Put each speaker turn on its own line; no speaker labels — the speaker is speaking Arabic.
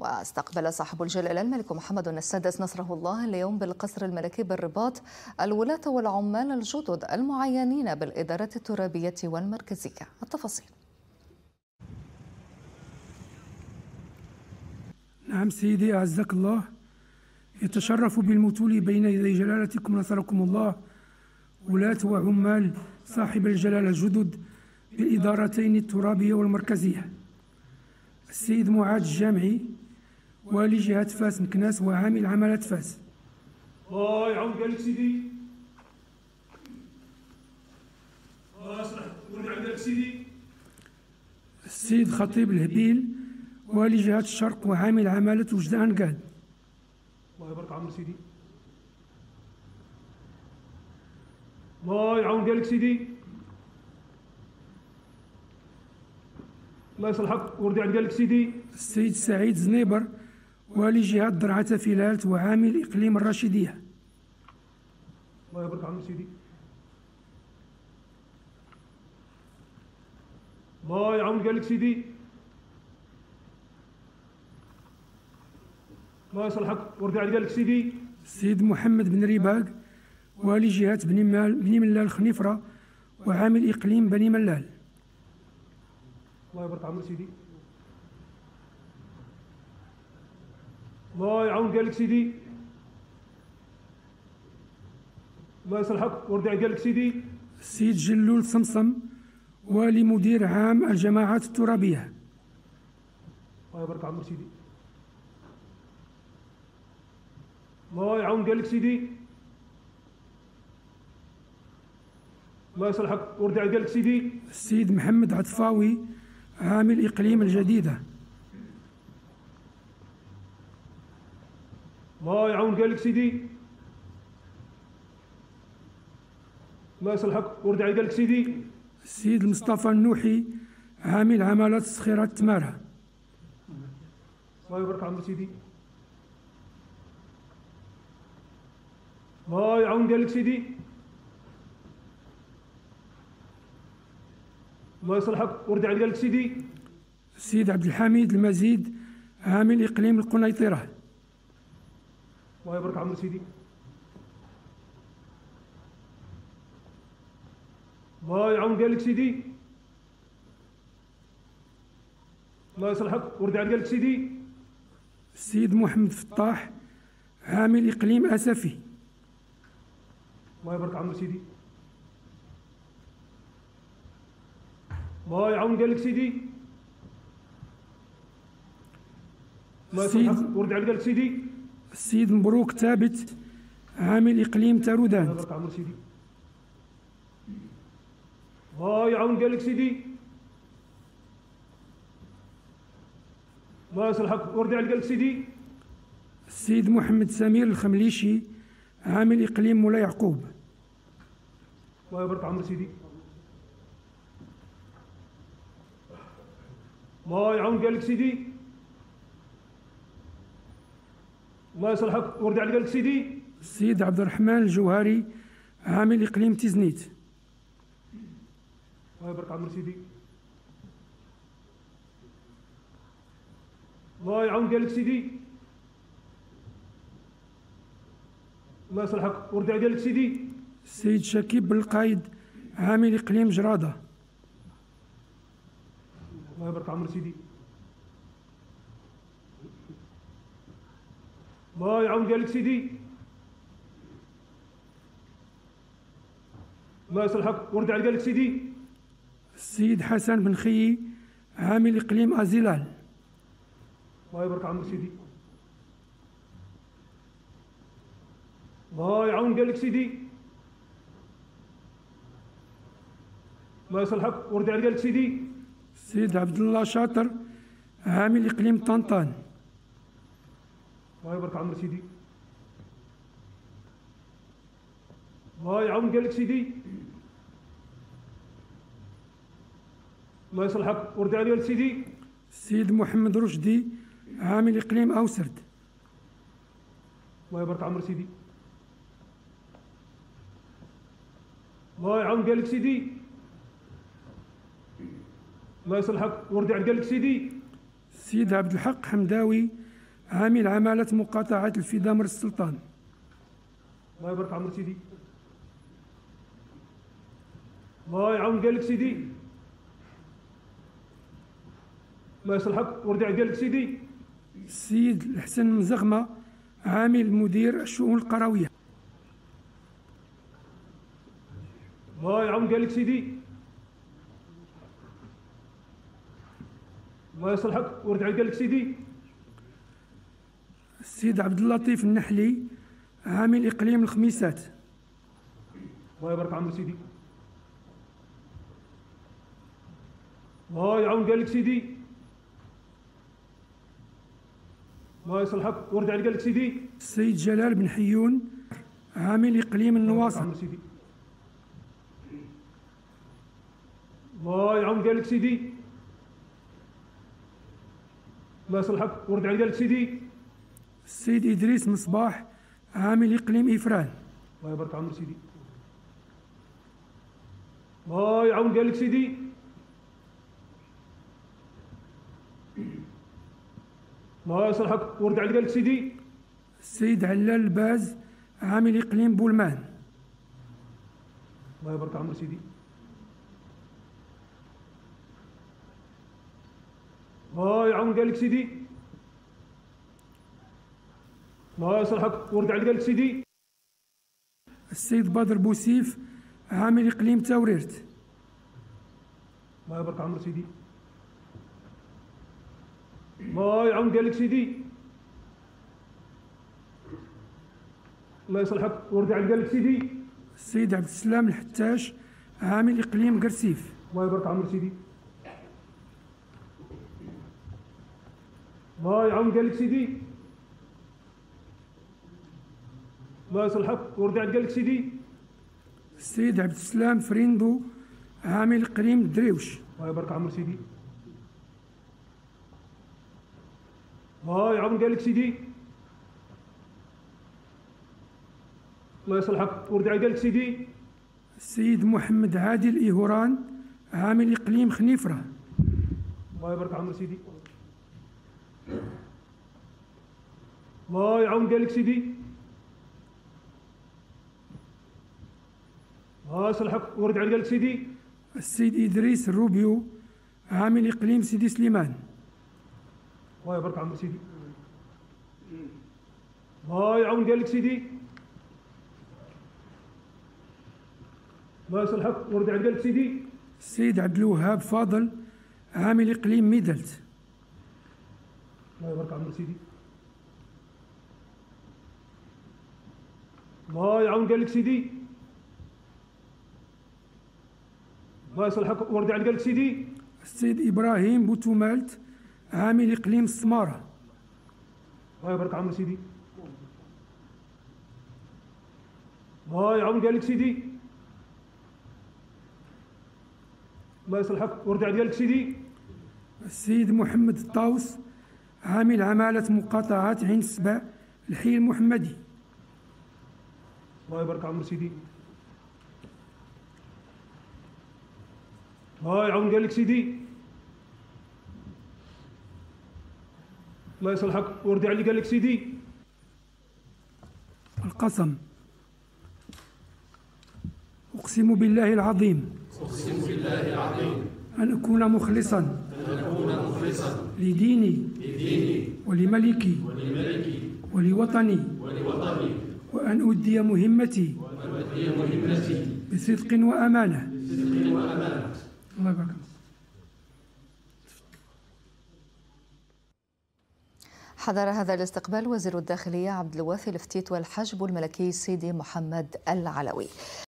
واستقبل صاحب الجلالة الملك محمد السادس نصره الله اليوم بالقصر الملكي بالرباط الولاة والعمال الجدد المعينين بالإدارة الترابية والمركزية. التفاصيل.
نعم سيدي أعزك الله، يتشرف بالمثول بين يدي جلالتكم نصركم الله ولاة وعمال صاحب الجلالة الجدد بالإدارتين الترابية والمركزية السيد معاذ الجامعي والي جهة فاس مكناس وعامل عمالة فاس.
الله يعاون قالك سيدي. الله يصلح ولي عندك سيدي.
السيد خطيب الهبيل والي جهة الشرق وعامل عمالة وجدان قاد.
الله يبارك عمر سيدي. الله يعاون قالك سيدي. الله يصلحك وردي عند قالك سيدي.
السيد سعيد زنيبر والي جهة درعة فيلالت وعامل إقليم الراشدية.
الله يبارك عمر سيدي. الله يعاون قالك سيدي. الله يصلحك وردي عند قالك سيدي.
السيد محمد بن ريباق والي جهة بني ملال خنيفرة وعامل إقليم بني ملال.
الله يبارك عمر سيدي. الله يعاون قالك سيدي. الله يصلحك وردي عند قالك سيدي.
السيد جلول صمصم والي مدير عام الجماعات الترابية.
الله يبارك عمر سيدي. الله يعاون قالك سيدي. الله يصلحك وردي عند قالك سيدي.
السيد محمد عطفاوي عامل إقليم الجديدة.
الله يعاون قالك سيدي. الله يصلحك وردي عند قالك سيدي.
السيد مصطفى النوحي عامل عمالة صخيرة تمارة.
الله يبارك عمر سيدي. الله يعاون قالك سيدي. الله يصلحك وردي عند قالك سيدي.
السيد عبد الحميد المزيد عامل إقليم القنيطرة.
الله يبارك عمر سيدي. الله يعاون قالك سيدي. الله يصلحك وردي عند قالك سيدي.
السيد محمد فطاح عامل إقليم أسفي.
الله يبارك عمر سيدي. الله يعاون قالك سيدي. الله يصلحك وردي عند قالك سيدي.
السيد مبروك ثابت عامل إقليم تارودان.
الله يبارك عمر سيدي. الله يعاون قالك سيدي. الله يصلحك وردي عند قالك سيدي.
السيد محمد سمير الخمليشي عامل إقليم مولاي يعقوب.
الله يبارك عمر سيدي. الله يعاون قالك سيدي. الله يصلحك وردي عند قالك سيدي.
السيد عبد الرحمن الجوهري عامل إقليم تيزنيت.
الله يبارك عمر سيدي. الله يعاون قالك سيدي. الله يصلحك وردي عند قالك سيدي.
السيد شكيب بالقايد عامل إقليم جرادة.
الله يبارك عمر سيدي. الله يعاون قالك سيدي. الله يصلحك وردي عند قالك سيدي.
السيد حسن بن خيي عامل إقليم أزيلال.
الله يبارك عمر سيدي. الله يعاون قالك سيدي. الله يصلحك وردي عند قالك سيدي.
السيد عبد الله شاطر عامل إقليم طنطان.
الله يبارك عمر سيدي. الله يعاون قالك سيدي. الله يصلحك وردي عند قالك سيدي.
السيد محمد رشدي عامل إقليم أوسرد.
الله يبارك عمر سيدي. الله يعاون قالك سيدي. الله يصلحك وردي عند قالك سيدي.
السيد عبد الحق حمداوي عامل عمالة مقاطعة الفدامر السلطان.
الله يبارك عمر سيدي. الله يعاون قالك سيدي. الله يصلحك ويرضي على قالك سيدي.
السيد الحسن مزغمة عامل مدير الشؤون القروية.
الله يعاون قالك سيدي. الله يصلحك ويرضي على قالك سيدي.
السيد عبد اللطيف النحلي عامل إقليم الخميسات.
الله يبارك عمر سيدي. الله يعاون قالك سيدي. الله يصلحك ويرضي على قالك سيدي.
السيد جلال بن حيون عامل إقليم النواصر.
الله يعاون قالك سيدي. الله يصلحك ويرضي على قالك سيدي.
السيد إدريس مصباح عامل إقليم إفران.
الله يبارك عمر سيدي. الله يعاون قالك سيدي. الله يصلحك ويرضي على قالك سيدي.
السيد علال الباز عامل إقليم بولمان.
الله يبارك عمر سيدي. الله يعاون قالك سيدي. الله يصلحك ويرضي على قالك سيدي.
السيد بدر بوسيف عامل إقليم تاوريرت.
الله يبارك عمر سيدي. الله يعاون قالك سيدي. الله يصلحك ويرضي على قالك سيدي.
السيد عبد السلام الحتاش عامل إقليم قرسيف.
الله يبارك عمر سيدي. الله يعاون قالك سيدي. الله يصلحك ويرضي على قالك سيدي.
السيد عبد السلام فريندو عامل إقليم الدريوش.
الله يبارك عمر سيدي. الله يعاون قالك سيدي. الله يصلحك ويرضي على قالك سيدي.
السيد محمد عادل إيهوران عامل إقليم خنيفرة.
الله يبارك عمر سيدي. الله يعاون قالك سيدي. الله يصلحك ويرضي على قالك سيدي.
السيد إدريس الروبيو عامل إقليم سيدي سليمان.
الله يبارك عمر سيدي. الله يعاون قالك سيدي. الله يصلحك ويرضي على قالك سيدي.
السيد عبد الوهاب فاضل عامل إقليم ميدلت.
الله يبارك عمر سيدي. الله يعاون قالك سيدي. الله يصلحك ويرضي على قالك سيدي.
السيد إبراهيم بوتومالت عامل إقليم السمارة.
الله يبارك عمر سيدي. الله يعاون قالك سيدي. الله يصلحك ويرضي على قالك سيدي.
السيد محمد الطاوس عامل عمالة مقاطعات عين السبع الحي المحمدي.
الله يبارك عمر سيدي. الله يعاون قالك سيدي. الله يصلحك ويرضي على قالك سيدي.
القسم. أقسم بالله العظيم.
أقسم بالله العظيم.
أن أكون مخلصا. لديني. ولملكي. ولوطني. وأن أؤدي مهمتي. بصدق وأمانة. الله يبارك.
حضر هذا الاستقبال وزير الداخلية عبد الوافي الفتيت والحجب الملكي سيدي محمد العلوي.